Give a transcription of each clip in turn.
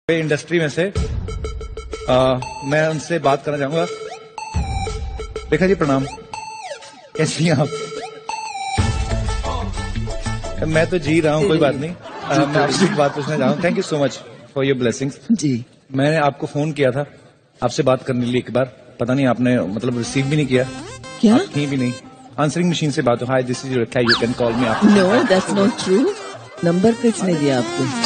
Industry में से मैं उनसे बात करना चाहूंगा। रेखा जी प्रणाम, कैसी हैं आप? मैं तो जी रहा हूँ, कोई बात नहीं। मैं आपसे एक बात पूछना चाहूँ। Thank you so much for your blessings. जी, मैंने आपको फोन किया था आपसे बात करने के लिए, एक बार पता नहीं आपने मतलब रिसीव भी नहीं किया। क्या? कहीं भी नहीं, आंसरिंग मशीन से बात हो। Hi this is Rekha, you can call me. No that's not true. Number किसने दिया आपको?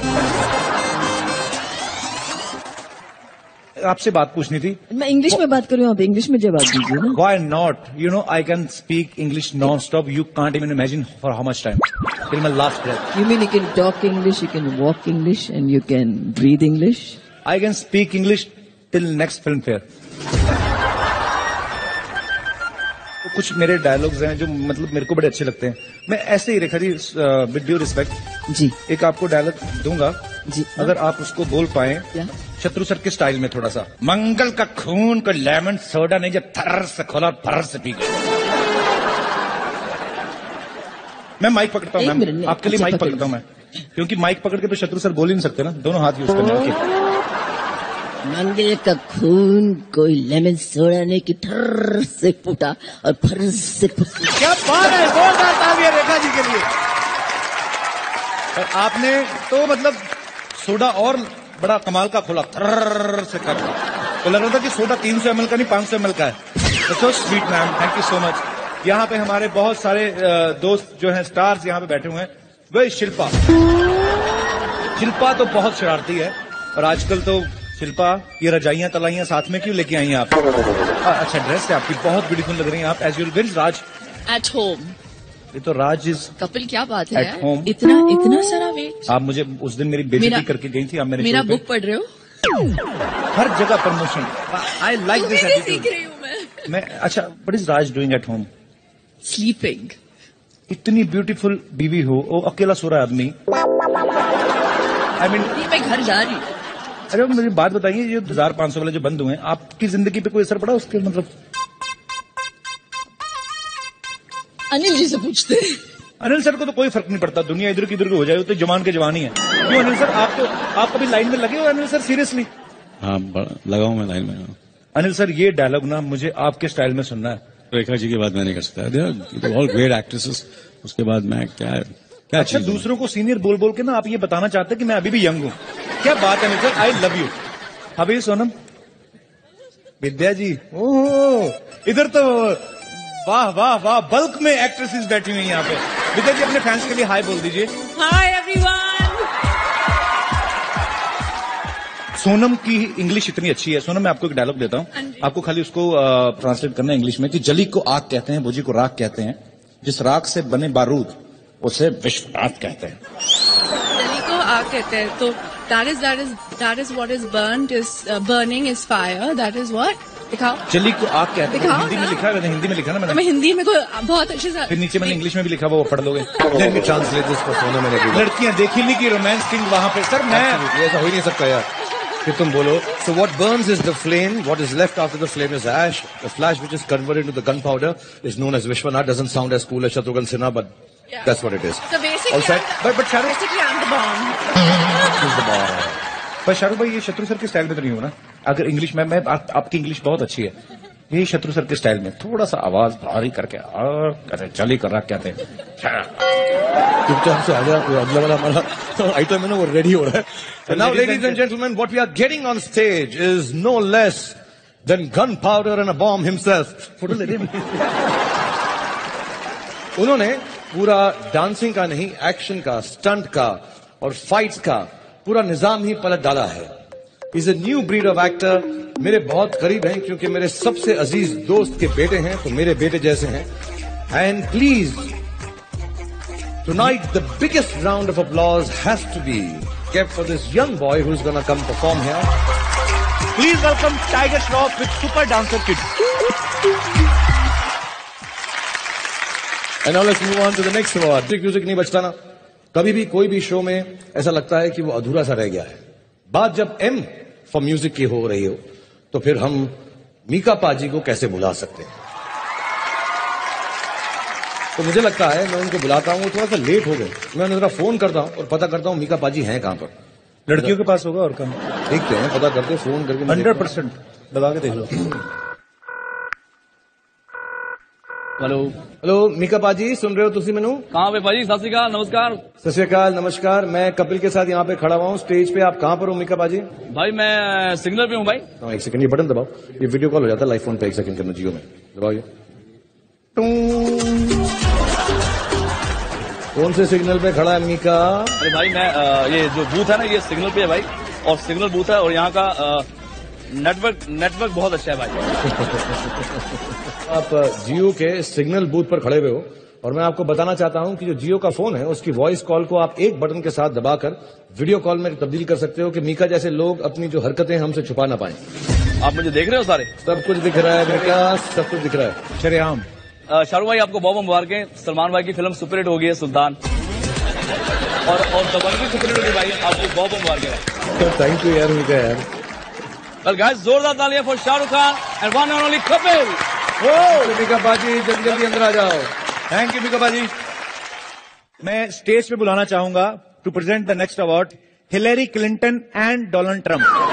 आपसे बात पूछनी थी। मैं इंग्लिश में बात कर रही हूँ, आप इंग्लिश में जवाब दीजिए ना। Why not? You know, I can speak English non-stop. You can't even imagine for how much time. Till my last breath. You mean you can talk English, you can walk English, and you can breathe English? I can speak English till next film fair. तो कुछ मेरे dialogues हैं जो मतलब मेरे को बड़े अच्छे लगते हैं। मैं ऐसे ही Rekha ji with due respect जी एक आपको डायलॉग दूंगा जी, अगर आप उसको बोल पाए। क्या? शत्रु सर के स्टाइल में थोड़ा सा। मंगल का खून को लेमन सोडा नहीं, जब थर्र से खोला और फर्र से पी गया। मैं माइक पकड़ता हूँ मैम, आपके लिए माइक पकड़ता हूँ मैं, क्योंकि माइक पकड़ के तो शत्रु सर बोल ही नहीं सकते ना, दोनों हाथ यूज करने हैं। मंगल का खून कोई लेमन सोडा नहीं कि ठर्र से फूटा और फर्र से फूटा। क्या बात है, जोरदार तालियां रेखा जी के लिए। और आपने तो मतलब सोडा और बड़ा कमाल का खोला, थर्र से कर तो लग रहा था कि सोडा 300 ml का नहीं 500 ml का है। So sweet ma'am, thank you so much. यहाँ पे हमारे बहुत सारे दोस्त जो हैं, स्टार्स यहाँ पे बैठे हुए हैं। वही शिल्पा, शिल्पा तो बहुत शरारती है और आजकल तो शिल्पा ये रजाइयां तलाइयां साथ में क्यों लेके आई हैं आप? अच्छा ड्रेस है आपकी, बहुत ब्यूटीफुल लग रही हैं आप। As your will Raj at home. ये तो राज इज कपिल, क्या बात है एट होम। इतना सारा वेट। आप मुझे उस दिन मेरी बेइज्जती करके गई थी। आप मेरा बुक पढ़ रहे हो? हर जगह promotion. I like this attitude. सीख रही हूँ मैं। अच्छा, what is Raj doing at home? Sleeping. इतनी ब्यूटीफुल बीवी हो, वो अकेला सो रहा है आदमी। आई मीन मैं घर जा रही हूँ। अरे मुझे बात बताइए, ये 1500 वाले जो बंद हुए हैं, आपकी जिंदगी पे कोई असर पड़ा उसके? मतलब अनिल जी से पूछते हैं। अनिल सर को तो कोई फर्क नहीं पड़ता, दुनिया इधर की इधर हो जाए, तो जवान के जवान ही है। क्यों अनिल सर, आप कभी लाइन में लगे हो अनिल सर? सीरियसली? हाँ, लगा हूँ मैं लाइन में। अनिल सर ये डायलॉग ना मुझे आपके स्टाइल में सुनना है। रेखा जी की बात मैं नहीं कर सकता। ऑल ग्रेट एक्ट्रेसेस, उसके बाद मैं क्या अच्छा, दूसरों को सीनियर बोल बोल के ना आप ये बताना चाहते हैं कि मैं अभी भी यंग हूँ। क्या बात है Anil sir, I love you. अभी सोनम, विद्या जी, ओह इधर तो वाह वाह वाह, बल्क में एक्ट्रेसेस बैठी हुई हैं यहाँ पे। विद्या जी अपने फैंस के लिए हाय बोल दीजिए। Hi everyone. सोनम की इंग्लिश इतनी अच्छी है। सोनम, मैं आपको एक डायलॉग देता हूँ, आपको खाली उसको ट्रांसलेट करना है इंग्लिश में कि जली को आग कहते हैं, भुजी को राख कहते हैं, जिस राख से बने बारूद उसे विश्वनाथ कहते हैं। जली को आग कहते हैं, तो that is what is burnt is burning is fire. That is what? दिखाओ। जली को आग कहते हैं। हिंदी में लिखा है, मैंने हिंदी में लिखा ना, मैं हिंदी में बहुत अच्छे से, फिर नीचे मैंने इंग्लिश में भी लिखा, वो पढ़ लोगे। ट्रांसलेट मैंने लड़कियां देखी नहीं कि रोमांस किंग वहां पे। सर मैं ऐसा हो ही नहीं सकता यार कि तुम बोलो। So what burns is the flame, what is left after the flame is ash. The flash which is converted into the gunpowder is known as Vishwanath. Doesn't sound as cool as Shatrughan Sinha, but that's what it is. So basically, All set? But Shahrukh, basically I'm the bomb. पर शाहरुख भाई ये शत्रु sir के style में तो नहीं हो ना? अगर इंग्लिश में आपकी इंग्लिश बहुत अच्छी है, यही शत्रु सर के स्टाइल में थोड़ा सा आवाज भारी करके और चली कर रहा कहते हैं। चुपचाप से आजा, अगला वाला हमारा आइटम है ना, वो रेडी हो रहा है। Now ladies and gentlemen, what we are getting on stage is no less than gunpowder and a bomb himself. Photo ले रहे उन्होंने पूरा डांसिंग का नहीं, एक्शन का, स्टंट का और फाइट्स का पूरा निजाम ही पलट डाला है। Is a new breed of actor. मेरे बहुत करीब हैं क्योंकि मेरे सबसे अजीज दोस्त के बेटे हैं, तो मेरे बेटे जैसे हैं। And please tonight the biggest round of applause has to be kept for this young boy who's gonna come perform here. Please welcome Tiger Shroff with Super Dancer Kid. And now let's move on to the next award. Music नहीं बचता ना, कभी भी कोई भी show में ऐसा लगता है कि वो अधूरा सा रह गया है। बात जब एम फॉर म्यूजिक की हो रही हो तो फिर हम मीका पाजी को कैसे भुला सकते हैं? तो मुझे लगता है मैं उनको बुलाता हूं, वो थोड़ा सा लेट हो गए। मैं जरा फोन करता हूं और पता करता हूं मीका पाजी हैं कहां पर। लड़कियों के पास होगा और कम। देखते हैं, पता करते हैं, फोन करके 100% दबा के देख लो। हेलो हेलो मीका पाजी, सुन रहे हो तुसी मैनू? कहाँ पे भाजी? सत श्री अकाल, नमस्कार। सत श्री अकाल, नमस्कार। मैं कपिल के साथ यहाँ पे खड़ा हुआ हूँ स्टेज पे। आप कहाँ पर हो मीका पाजी? भाई मैं सिग्नल पे हूँ भाई। हाँ, एक सेकंड, ये बटन दबाओ, ये वीडियो कॉल हो जाता है लाइव फोन पे। एक सेकंड करना, जियो में दबाओ ये। कौन से सिग्नल पे खड़ा है मीका? अरे भाई मैं ये जो बूथ है ना, ये सिग्नल पे है भाई, और सिग्नल बूथ है, और यहाँ का नेटवर्क बहुत अच्छा है भाई। आप जियो के सिग्नल बूथ पर खड़े हुए हो, और मैं आपको बताना चाहता हूं कि जो जियो का फोन है उसकी वॉइस कॉल को आप एक बटन के साथ दबाकर वीडियो कॉल में तब्दील कर सकते हो कि मीका जैसे लोग अपनी जो हरकतें हमसे छुपा ना पाएं। आप मुझे देख रहे हो सारे? सब कुछ दिख रहा है मीका, सब कुछ दिख रहा है। शरेआम। शाहरुख भाई आपको बहुत मुबारकें। सलमान भाई की फिल्म सुपरहिट हो गई है सुल्तान, और दबंग भी सुपरहिट होगी भाई, आपको बहुत मुबारकें। थैंक यू यार मीका यार। वेल गाइस, जोरदार तालियां for Shahrukh Khan and one and only Kapil. Mika पाजी जल्दी जल्दी अंदर आ जाओ। थैंक यू मीका बाजी। मैं स्टेज पे बुलाना चाहूंगा to present the next award Hillary Clinton and Donald Trump.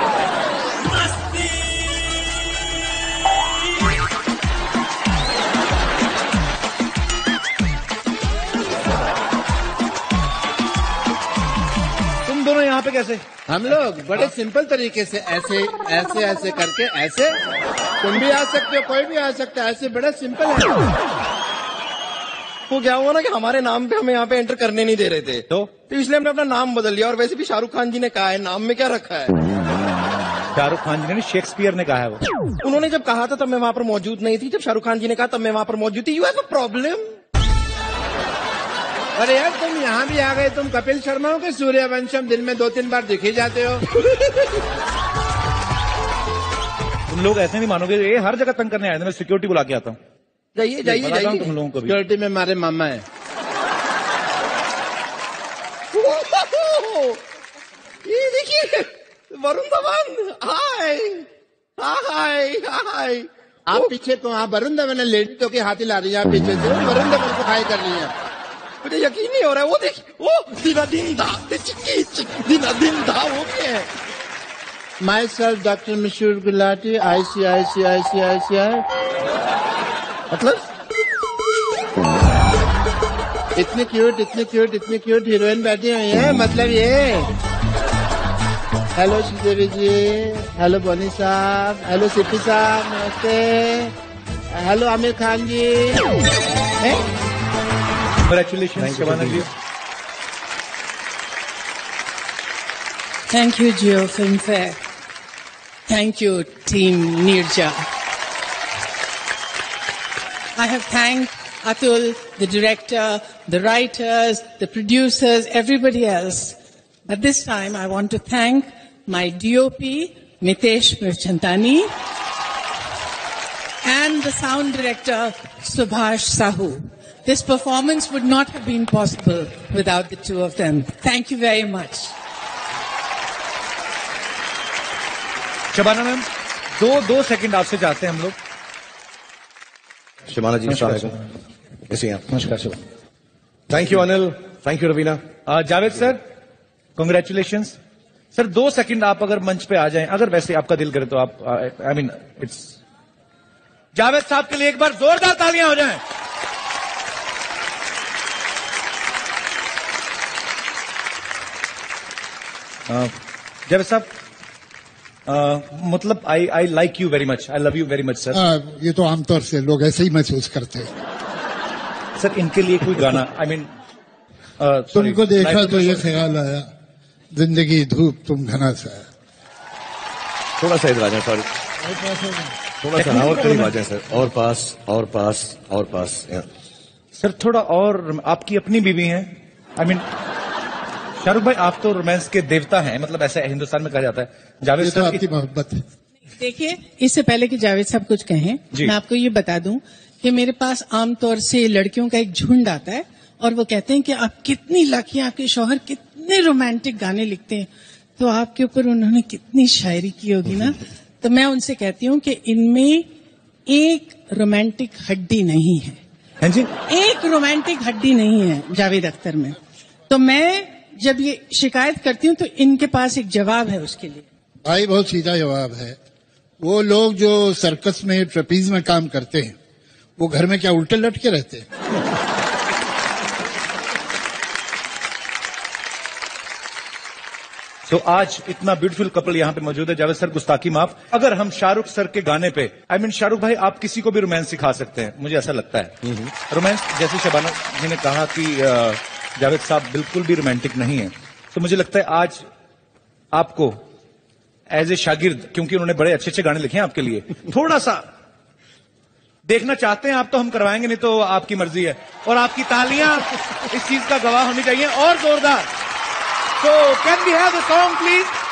तुम दोनों यहाँ पे कैसे? हम लोग बड़े सिंपल तरीके से ऐसे ऐसे ऐसे करके ऐसे, तुम भी आ सकते हो, कोई भी आ सकता है, ऐसे बड़ा सिंपल है। वो क्या हुआ ना कि हमारे नाम पे हमें यहाँ पे एंटर करने नहीं दे रहे थे, तो इसलिए हमने अपना नाम बदल लिया। और वैसे भी शाहरुख खान जी ने कहा है, नाम में क्या रखा है? शाहरुख खान जी ने, शेक्सपियर ने कहा है वो। उन्होंने जब कहा था तब मैं वहां पर मौजूद नहीं थी, जब शाहरुख खान जी ने कहा तब मैं वहां पर मौजूद थी। You have a problem. अरे यार तुम यहाँ भी आ गए, तुम कपिल शर्मा हो के सूर्यवंशम दिन में 2-3 बार दिखे जाते हो। तुम लोग ऐसे नहीं मानोगे, ये हर जगह तंग करने आए थे। मैं सिक्योरिटी बुला के आता हूँ। जाइए जाइए बताता हूँ जाइए, तुम लोगों को भी। सिक्योरिटी में हमारे मामा है। ये देखिए वरुण धवन। हाय हाय हाय। आप पीछे तो, आप वरुण धवन ने लेडी तो के हाथी ला रही है, आप पीछे से वरुण धवन को हाय कर रही है। मुझे यकीन नहीं हो रहा है। वो देखिए, वो दिना दिन धा दिना दिन धा वो क्या है? माई सेल्फ डॉक्टर मशहूर गुलाटी, ICICI। मतलब इतने क्यूट हीरोइन बैठी हुई है, मतलब ये। हेलो श्रीदेवी जी, हेलो बोनी साहब, हेलो सिप्पी साहब, नमस्ते। Hello Aamir Khan ji. Congratulations, Shabana ji. Thank you, Geo Filmfare. Thank you, Team Nirja. I have thanked Atul, the director, the writers, the producers, everybody else. But this time I want to thank my DOP, Mitesh Mirchantani, and the sound director, Subhash Sahu. This performance would not have been possible without the two of them. Thank you very much. Shabana ma'am, दो second आपसे चाहते हैं हम लोग। शबाना जी अस्सलाम वालेकुम। कैसे हैं आप? नमस्कार Shabana. Thank you Anil, thank you Raveena. Javed sir, congratulations sir. 2 second आप अगर मंच पे आ जाएं, अगर वैसे आपका दिल करे तो आप, आई मीन इट्स, जावेद साहब के लिए एक बार जोरदार तालियां हो जाएं। जावेद साहब, मतलब I like you very much, I love you very much sir. ये तो आमतौर से लोग ऐसे ही महसूस करते हैं। सर इनके लिए कोई गाना, आई मीन तुमको देखा तो ये ख्याल आया, जिंदगी धूप तुम घना सा है। थोड़ा सा इधर आ जाए, सॉरी, थोड़ा सा और करीब आ जाए सर। और पास सर थोड़ा और। आपकी अपनी बीवी है, आई मीन शाहरुख भाई आप तो रोमांस के देवता हैं, मतलब ऐसा हिंदुस्तान में कहा जाता है। जावेद ये तो सर आपकी मोहब्बत है। देखिए, इससे पहले कि जावेद साहब कुछ कहें, मैं आपको ये बता दूं कि मेरे पास आमतौर से लड़कियों का एक झुंड आता है और वो कहते हैं कि आप कितनी लकी, आपके शौहर कितने रोमांटिक गाने लिखते हैं, तो आपके ऊपर उन्होंने कितनी शायरी की होगी ना। तो मैं उनसे कहती हूँ कि इनमें एक रोमांटिक हड्डी नहीं है। हाँ जी, एक रोमांटिक हड्डी नहीं है जावेद अख्तर में। तो मैं जब ये शिकायत करती हूँ तो इनके पास एक जवाब है उसके लिए। भाई बहुत सीधा जवाब है। वो लोग जो सर्कस में ट्रेपीज में काम करते हैं वो घर में क्या उल्टे लटके रहते हैं? तो आज इतना ब्यूटीफुल कपल यहाँ पे मौजूद है। जावेद सर गुस्ताखी माफ। अगर हम शाहरुख सर के गाने पे शाहरुख भाई आप किसी को भी रोमांस सिखा सकते हैं, मुझे ऐसा लगता है। रोमांस जैसे शबाना जी ने कहा कि जावेद साहब बिल्कुल भी रोमांटिक नहीं है, तो मुझे लगता है आज आपको एज ए शागिर्द, क्योंकि उन्होंने बड़े अच्छे अच्छे गाने लिखे हैं आपके लिए, थोड़ा सा देखना चाहते हैं आप तो हम करवाएंगे, नहीं तो आपकी मर्जी है। और आपकी तालियां इस चीज का गवाह होनी चाहिए और जोरदार। So can we have the song please?